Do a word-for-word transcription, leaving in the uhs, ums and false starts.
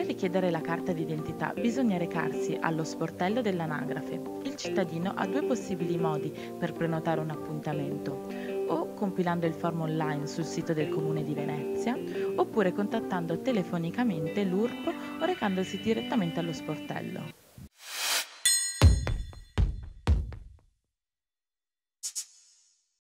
richiedere la carta d'identità bisogna recarsi allo sportello dell'anagrafe. Il cittadino ha due possibili modi per prenotare un appuntamento, o compilando il form online sul sito del Comune di Venezia, oppure contattando telefonicamente l'U R P o recandosi direttamente allo sportello.